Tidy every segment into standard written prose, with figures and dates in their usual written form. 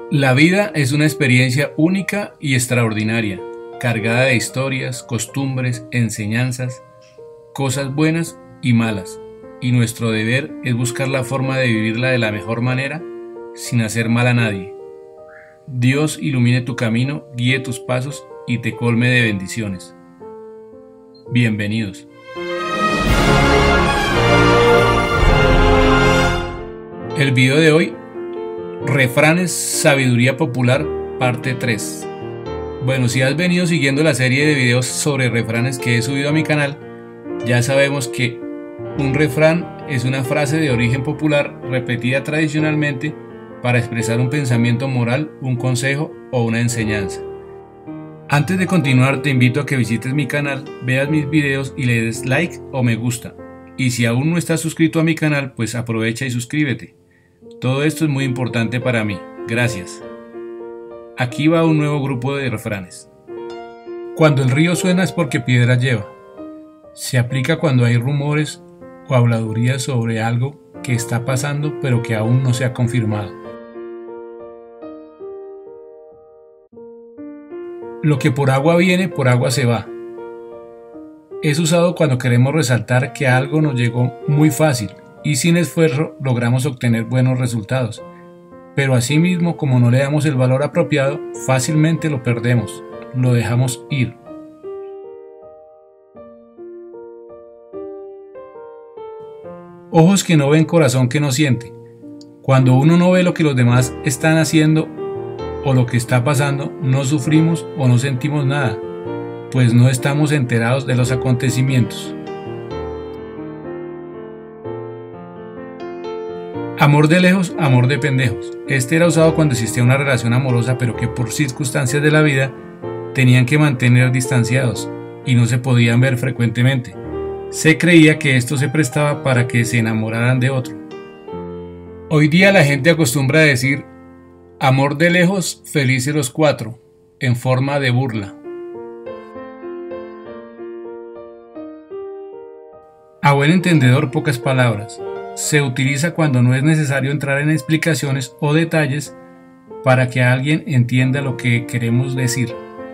La vida es una experiencia única y extraordinaria, cargada de historias, costumbres, enseñanzas, cosas buenas y malas, y nuestro deber es buscar la forma de vivirla de la mejor manera, sin hacer mal a nadie. Dios ilumine tu camino, guíe tus pasos y te colme de bendiciones. Bienvenidos. El video de hoy: Refranes, Sabiduría Popular, parte 3. Bueno, si has venido siguiendo la serie de videos sobre refranes que he subido a mi canal, ya sabemos que un refrán es una frase de origen popular repetida tradicionalmente para expresar un pensamiento moral, un consejo o una enseñanza. Antes de continuar, te invito a que visites mi canal, veas mis videos y le des like o me gusta. Y si aún no estás suscrito a mi canal, pues aprovecha y suscríbete. Todo esto es muy importante para mí. Gracias. Aquí va un nuevo grupo de refranes. Cuando el río suena es porque piedras lleva. Se aplica cuando hay rumores o habladurías sobre algo que está pasando pero que aún no se ha confirmado. Lo que por agua viene, por agua se va. Es usado cuando queremos resaltar que algo nos llegó muy fácil y sin esfuerzo logramos obtener buenos resultados. Pero asimismo, como no le damos el valor apropiado, fácilmente lo perdemos, lo dejamos ir. Ojos que no ven, corazón que no siente. Cuando uno no ve lo que los demás están haciendo o lo que está pasando, no sufrimos o no sentimos nada, pues no estamos enterados de los acontecimientos. Amor de lejos, amor de pendejos. Este era usado cuando existía una relación amorosa pero que por circunstancias de la vida tenían que mantener distanciados y no se podían ver frecuentemente. Se creía que esto se prestaba para que se enamoraran de otro. Hoy día la gente acostumbra a decir amor de lejos, felices los cuatro, en forma de burla. A buen entendedor, pocas palabras. Se utiliza cuando no es necesario entrar en explicaciones o detalles para que alguien entienda lo que queremos decir.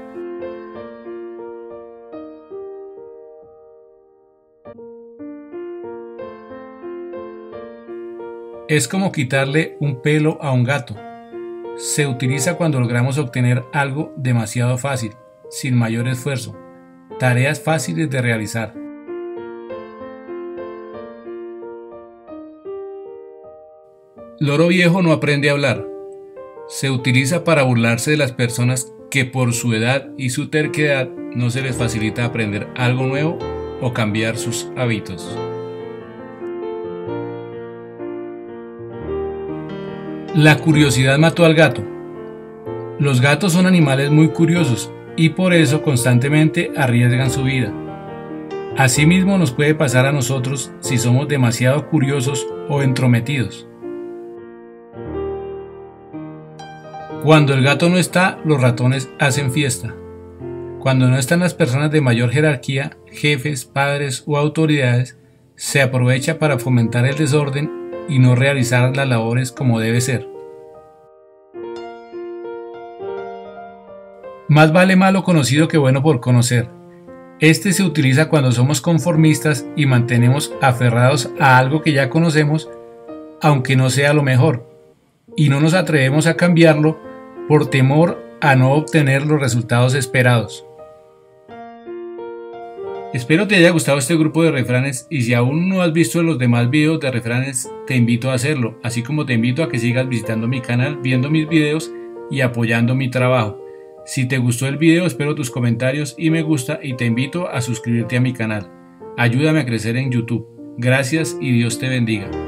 Es como quitarle un pelo a un gato. Se utiliza cuando logramos obtener algo demasiado fácil, sin mayor esfuerzo, tareas fáciles de realizar. Loro viejo no aprende a hablar. Se utiliza para burlarse de las personas que por su edad y su terquedad no se les facilita aprender algo nuevo o cambiar sus hábitos. La curiosidad mató al gato. Los gatos son animales muy curiosos y por eso constantemente arriesgan su vida. Asimismo nos puede pasar a nosotros si somos demasiado curiosos o entrometidos. Cuando el gato no está, los ratones hacen fiesta. Cuando no están las personas de mayor jerarquía, jefes, padres o autoridades, se aprovecha para fomentar el desorden y no realizar las labores como debe ser. Más vale malo conocido que bueno por conocer. Este se utiliza cuando somos conformistas y mantenemos aferrados a algo que ya conocemos, aunque no sea lo mejor, y no nos atrevemos a cambiarlo por temor a no obtener los resultados esperados. Espero te haya gustado este grupo de refranes y si aún no has visto los demás videos de refranes, te invito a hacerlo, así como te invito a que sigas visitando mi canal, viendo mis videos y apoyando mi trabajo. Si te gustó el video, espero tus comentarios y me gusta y te invito a suscribirte a mi canal. Ayúdame a crecer en YouTube. Gracias y Dios te bendiga.